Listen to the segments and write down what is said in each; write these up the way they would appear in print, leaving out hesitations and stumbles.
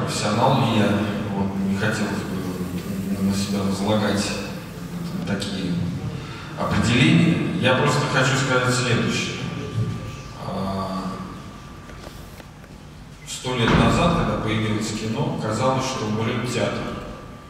профессионал ли я, вот, не хотелось бы на себя возлагать такие определения. Я просто хочу сказать следующее. 100 лет назад, когда появилось кино, казалось, что умрет театр.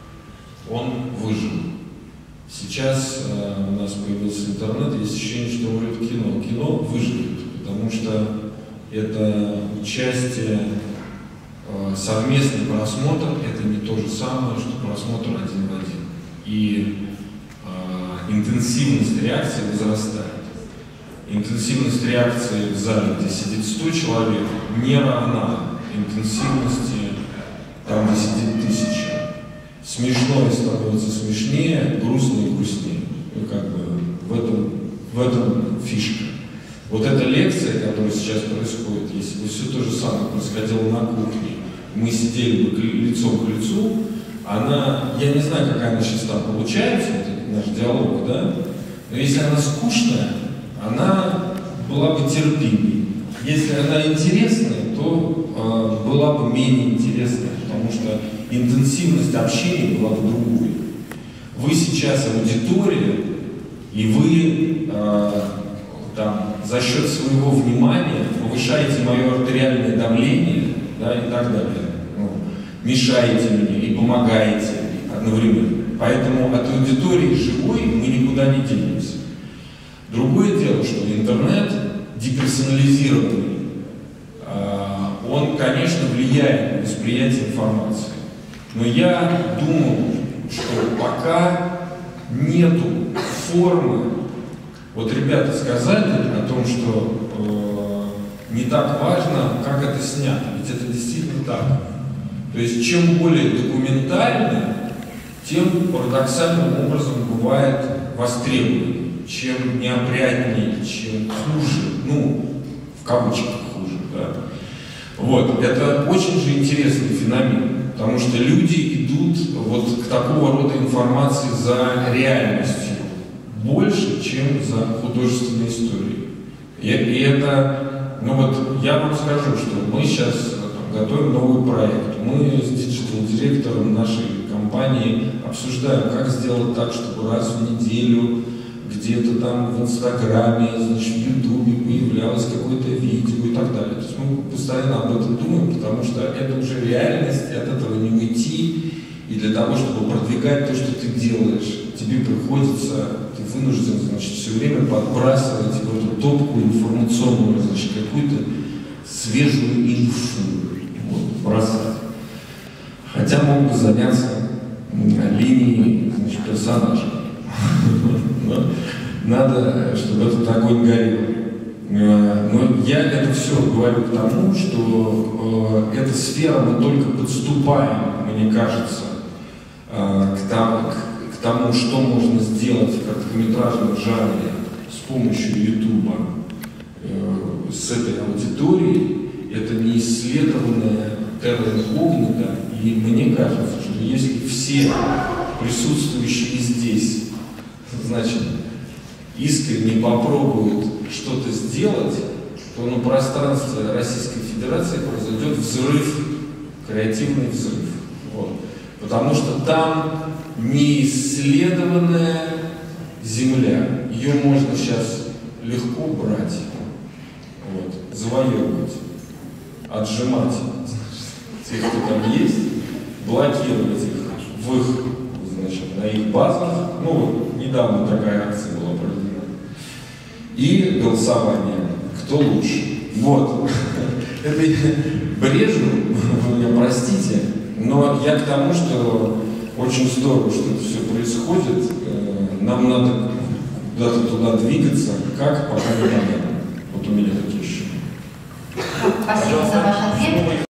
Он выжил. Сейчас у нас появился интернет, есть ощущение, что умрет кино. Кино выживет, потому что это участие, совместный просмотр, это не то же самое, что просмотр один в один. И интенсивность реакции возрастает. Интенсивность реакции в зале, где сидит 100 человек, не равна интенсивности там, где сидит 1000. Смешное становится смешнее, грустнее грустнее. Ну, как бы в этом фишка. Вот эта лекция, которая сейчас происходит, если бы все то же самое происходило на кухне, мы сидели бы лицом к лицу, она, я не знаю, какая она сейчас там получается, это наш диалог, да? Но если она скучная, она была бы терпимой. Если она интересная, то была бы менее интересная, потому что интенсивность общения была бы другой. Вы сейчас аудитория, и вы там, за счет своего внимания повышаете мое артериальное давление, да, и так далее. Ну, мешаете мне и помогаете одновременно. Поэтому от аудитории живой мы никуда не денемся. Другое дело, что интернет деперсонализированный, он, конечно, влияет на восприятие информации. Но я думаю, что пока нету формы. Вот ребята сказали о том, что не так важно, как это снято. Ведь это действительно так. То есть чем более документально, тем парадоксальным образом бывает востребован. Чем неопрятнее, чем хуже, ну, в кавычках хуже, да. Вот, это очень же интересный феномен, потому что люди идут вот к такого рода информации за реальностью больше, чем за художественной историей. И это, ну вот, я вам скажу, что мы сейчас готовим новый проект. Мы с диджитал-директором нашей компании обсуждаем, как сделать так, чтобы раз в неделю где-то там в Инстаграме, значит, в Ютубе появлялось какое-то видео и так далее. То есть мы постоянно об этом думаем, потому что это уже реальность, от этого не уйти. И для того, чтобы продвигать то, что ты делаешь, тебе приходится, ты вынужден, значит, все время подбрасывать в эту топку информационную, значит, какую-то свежую инфу, вот, бросать. Хотя мог бы заняться линией, значит, персонажа. Надо, чтобы этот огонь горел. Но я это все говорю к тому, что эта сфера, мы только подступаем, мне кажется, к тому, что можно сделать в короткометражном жанре с помощью Ютуба, с этой аудиторией. Это не исследованная терра инкогнита, и мне кажется, что если все присутствующие здесь, значит, искренне попробуют что-то сделать, то на пространстве Российской Федерации произойдет взрыв, креативный взрыв. Вот. Потому что там неисследованная земля. Ее можно сейчас легко брать, вот, завоевывать, отжимать тех, кто там есть, блокировать их в их, значит, на их базах. Ну, вот, недавно такая акция была проведена. И голосование. Кто лучше? Вот. Это брежу, вы меня простите, но я к тому, что очень здорово, что это все происходит. Нам надо куда-то туда двигаться, как пока не понятно. Вот у меня такие ощущения. Спасибо за ваш ответ.